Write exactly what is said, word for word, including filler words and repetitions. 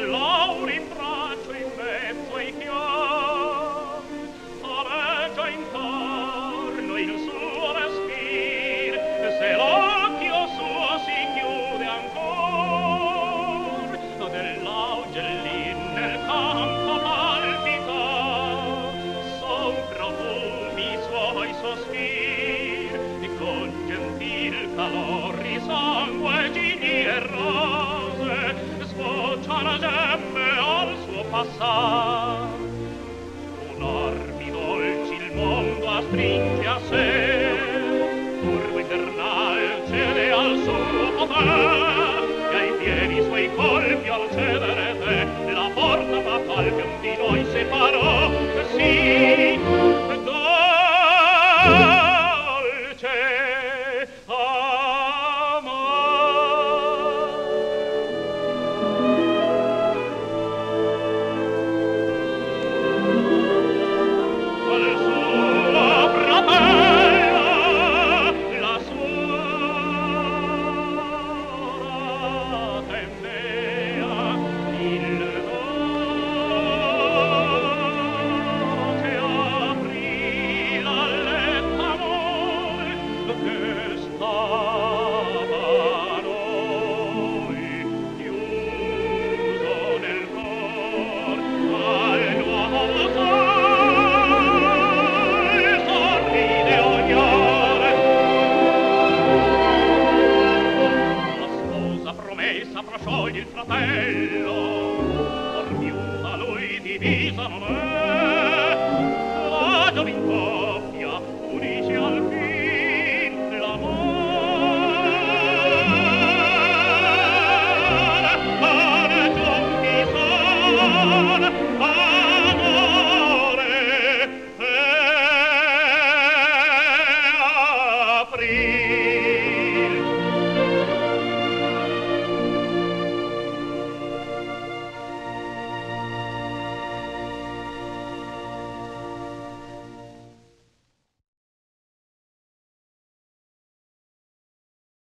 lauro in braccio in mezzo ai fiori, aleggia intorno il suo respir, se l'occhio suo si chiude ancor, dell'augellin nel campo palpita, son profumi suoi sospir, con gentil calor risangue gigli e rose, sfociano gemme al suo passar. Con armi dolci il mondo astringe a sé, turbo infernal cede al suo